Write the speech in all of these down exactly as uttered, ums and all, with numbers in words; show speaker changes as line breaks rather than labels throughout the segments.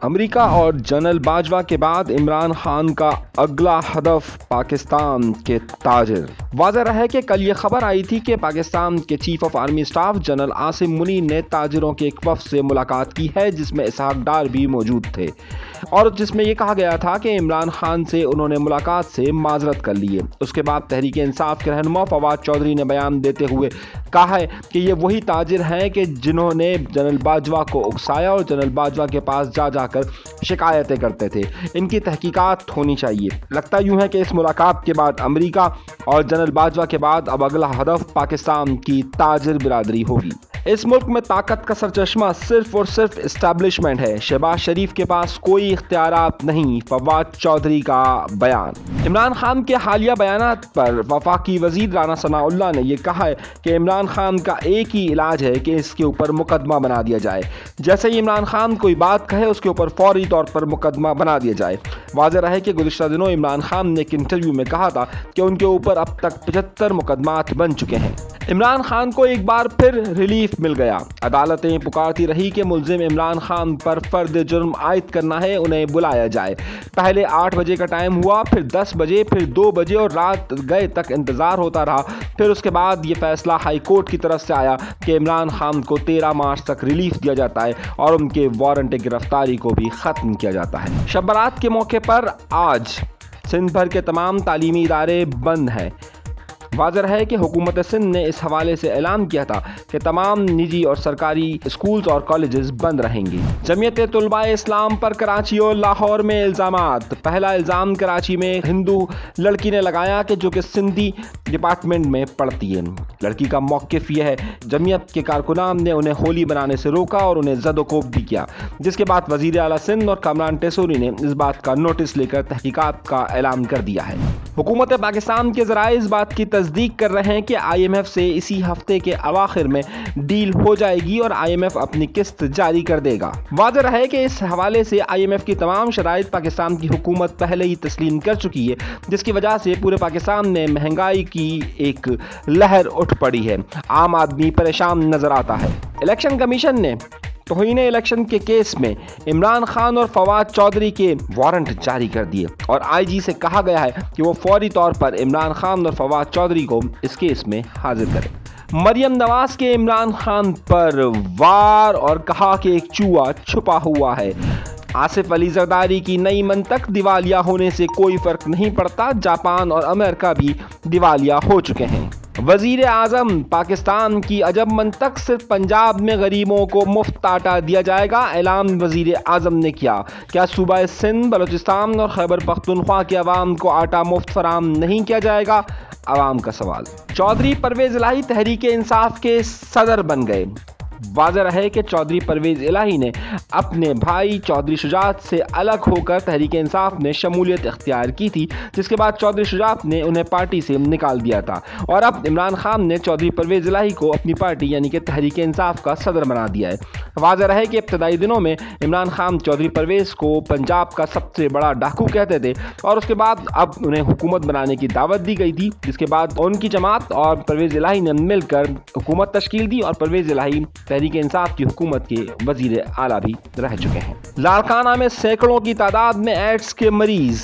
America और general Bajwa के बाद इमरान खान का अगला हदफ पाकिस्तान के ताजिर। वाज़ेह रहे कि कल ये खबर आई थी कि पाकिस्तान के chief of army staff general Asim Munir ने ताजिरों के एक वफ़द से मुलाकात की है, जिसमें इसहाक डार भी मौजूद थे और जिसमें यह कहा गया था कि इमरान खान से उन्होंने मुलाकात से माजरत कर ली है। उसके बाद तहरीक इंसाफ के रहनुमा फवाद चौधरी ने बयान देते हुए कहा है कि ये वही ताजिर हैं कि जिन्होंने जनरल बाजवा को उकसाया और जनरल बाजवा के पास जा जाकर शिकायतें करते थे। इनकी तहकीकात होनी चाहिए। लगता यूँ है कि इस मुलाकात के बाद अमेरिका और जनरल बाजवा के बाद अब अगला हदफ पाकिस्तान की ताजिर बिरादरी होगी। इस मुल्क में ताकत का सरचश्मा सिर्फ और सिर्फ इस्टेब्लिशमेंट है। शहबाज शरीफ के पास कोई इख्तियारात नहीं, फवाद चौधरी का बयान। इमरान खान के हालिया बयानात पर वफाकी वजीर राना सनाउल्लाह ने यह कहा है कि इमरान खान का एक ही इलाज है कि इसके ऊपर मुकदमा बना दिया जाए। जैसे ही इमरान खान कोई बात कहे उसके ऊपर फौरी तौर पर मुकदमा बना दिया जाए। वाज़ेह रहे कि गुज़िश्ता दिनों इमरान खान ने एक इंटरव्यू में कहा था कि उनके ऊपर अब तक पचहत्तर मुकदमात बन चुके हैं। इमरान खान को एक बार फिर रिलीफ मिल गया। अदालतें पुकारती रही कि मुल्जिम इमरान खान पर फर्द जुर्म आयद करना है, उन्हें बुलाया जाए। पहले आठ बजे का टाइम हुआ, फिर दस बजे, फिर दो बजे और रात गए तक इंतज़ार होता रहा। फिर उसके बाद ये फैसला हाई कोर्ट की तरफ से आया कि इमरान खान को तेरह मार्च तक रिलीफ दिया जाता है और उनके वारंट गिरफ्तारी को भी ख़त्म किया जाता है। शब बारात के मौके पर आज सिंध भर के तमाम तालीमी इदारे बंद हैं। वाज़ेह है कि हुकूमत सिंध ने इस हवाले से ऐलान किया था कि तमाम निजी और सरकारी स्कूल्स और कॉलेजेस बंद रहेंगे। जमीयत तुलबाए इस्लाम पर कराची और लाहौर में इल्ज़ामात। पहला इल्ज़ाम कराची में हिंदू लड़की ने लगाया कि जो कि सिंधी डिपार्टमेंट में पढ़ती है। लड़की का मौक़िफ़ यह है, जमीयत के कारकुनान ने उन्हें होली बनाने से रोका और उन्हें ज़दोकोब भी किया, जिसके बाद वज़ीर आला सिंध और कामरान टेसूरी ने इस बात का नोटिस लेकर तहकीकात का ऐलान कर दिया है। हुकूमत पाकिस्तान के ज़राए इस बात की तस्दीक कर रहे हैं कि आई एम एफ से इसी हफ्ते के अवाखिर में डील हो जाएगी और आई एम एफ अपनी किस्त जारी कर देगा। वाज़ेह रहे कि इस हवाले से आई एम एफ की तमाम शराइत पाकिस्तान की हुकूमत पहले ही तस्लीम कर चुकी है, जिसकी वजह से पूरे पाकिस्तान में महंगाई की एक लहर उठ पड़ी है। आम आदमी परेशान नजर आता है। इलेक्शन कमीशन ने तौहीन इलेक्शन के केस में इमरान खान और फवाद चौधरी के वारंट जारी कर दिए और आई जी से कहा गया है कि वो फौरी तौर पर इमरान खान और फवाद चौधरी को इस केस में हाजिर करें। मरियम नवाज के इमरान खान पर वार और कहा कि एक चूहा छुपा हुआ है। आसिफ अली जरदारी की नई मंतक, दिवालिया होने से कोई फर्क नहीं पड़ता, जापान और अमेरिका भी दिवालिया हो चुके हैं। वजीर आज़म पाकिस्तान की अजब मंतक, सिर्फ पंजाब में गरीबों को मुफ्त आटा दिया जाएगा, ऐलान वजीर आज़म ने किया। क्या सूबा सिंध, बलूचिस्तान और खैबर पख्तूनख्वा के अवाम को आटा मुफ्त फराम नहीं किया जाएगा? अवाम का सवाल। चौधरी परवेज़ इलाही तहरीक इंसाफ के सदर बन गए। वाज़ेह रहे कि चौधरी परवेज़ इलाही ने अपने भाई चौधरी शुजात से अलग होकर तहरीक इंसाफ में शमूलियत इख्तियार की थी, जिसके बाद चौधरी शुजात ने उन्हें पार्टी से निकाल दिया था और अब इमरान खान ने चौधरी परवेज़ इलाही को अपनी पार्टी यानी कि तहरीक इंसाफ का सदर बना दिया है। वाज़ेह रहे कि इब्तदाई दिनों में इमरान खान चौधरी परवेज़ को पंजाब का सबसे बड़ा डाकू कहते थे और उसके बाद अब उन्हें हुकूमत बनाने की दावत दी गई थी, जिसके बाद उनकी जमात और परवेज़ इलाही ने मिलकर हुकूमत तश्कील दी और परवेज़ इलाही तहरीक इंसाफ की हुकूमत के वजीर आला भी रह चुके हैं। लाड़काना में सैकड़ों की तादाद में एड्स के मरीज।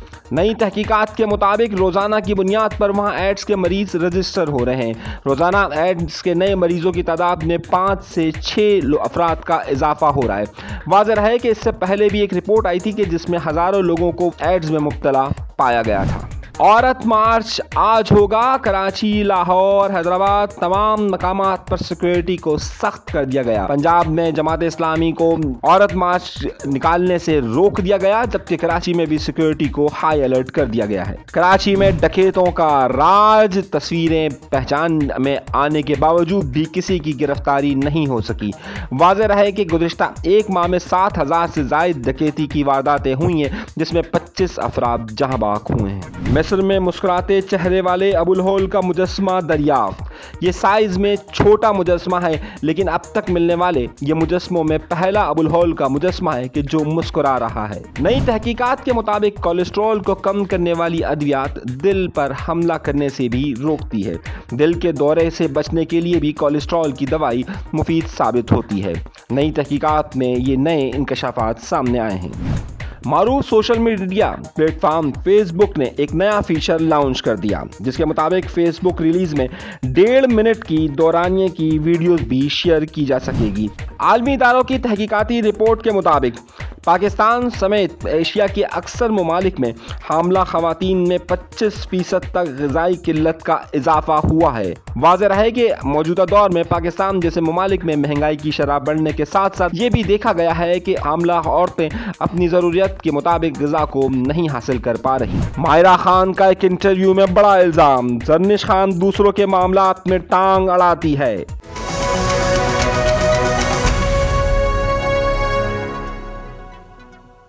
नई तहकीकात के मुताबिक रोज़ाना की बुनियाद पर वहाँ एड्स के मरीज रजिस्टर हो रहे हैं। रोज़ाना एड्स के नए मरीजों की तादाद में पाँच से छः अफराद का इजाफा हो रहा है। वाज़ेह है कि इससे पहले भी एक रिपोर्ट आई थी कि जिसमें हज़ारों लोगों को एड्स में मुब्तला पाया गया था। औरत मार्च आज होगा। कराची, लाहौर, हैदराबाद तमाम मकामात पर सिक्योरिटी को सख्त कर दिया गया। पंजाब में जमात इस्लामी को औरत मार्च निकालने से रोक दिया गया, जबकि कराची में भी सिक्योरिटी को हाई अलर्ट कर दिया गया है। कराची में डकैतों का राज, तस्वीरें पहचान में आने के बावजूद भी किसी की गिरफ्तारी नहीं हो सकी। वाज़ेह रहे कि गुज़िश्ता एक माह में सात हजार से ज़ायद डकैती की वारदातें हुई हैं, जिसमें पच्चीस अफराद जहाँ बाक हुए हैं। मिस्र में मुस्कुराते चेहरे वाले अबुल होल का मुजस्समा दरियाफ्त। ये साइज में छोटा मुजस्समा है, लेकिन अब तक मिलने वाले ये मुजस्समों में पहला अबुल होल का मुजस्समा है कि जो मुस्कुरा रहा है। नई तहकीकात के मुताबिक कोलेस्ट्रॉल को कम करने वाली अद्वियात दिल पर हमला करने से भी रोकती है। दिल के दौरे से बचने के लिए भी कोलेस्ट्रॉल की दवाई मुफीद साबित होती है। नई तहकीकात में ये नए इंकशाफात सामने आए हैं। मारूफ सोशल मीडिया प्लेटफॉर्म फेसबुक ने एक नया फीचर लॉन्च कर दिया, जिसके मुताबिक फेसबुक रिलीज में डेढ़ मिनट की दौरानिये की वीडियोस भी शेयर की जा सकेगी। आलमी इदारों की तहकीकाती रिपोर्ट के मुताबिक पाकिस्तान समेत एशिया के अक्सर ममालिक में हामला खवातीन में पच्चीस फीसद तक ग़िज़ाई किल्लत का इजाफा हुआ है। वाज़ेह है कि मौजूदा दौर में पाकिस्तान जैसे ममालिक में महंगाई की शरह बढ़ने के साथ साथ ये भी देखा गया है कि हामला औरतें अपनी ज़रूरियत के मुताबिक ग़िज़ा को नहीं हासिल कर पा रही। माहिरा खान का एक इंटरव्यू में बड़ा इल्ज़ाम, ज़रनिश खान दूसरों के मामलात में टांग अड़ाती है।